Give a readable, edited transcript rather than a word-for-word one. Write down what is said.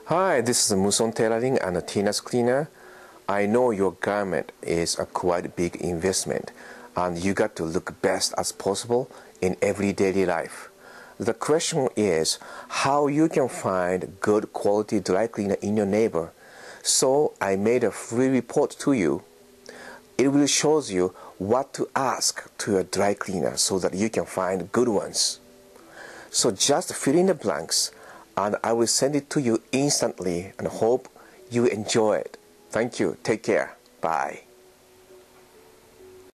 Hi, this is Muson Tailoring and Tina's Cleaner. I know your garment is a quite big investment and you got to look best as possible in every daily life. The question is how you can find good quality dry cleaner in your neighbor. So I made a free report to you. It will show you what to ask to your dry cleaner so that you can find good ones. So just fill in the blanks and I will send it to you instantly and hope you enjoy it. Thank you. Take care. Bye.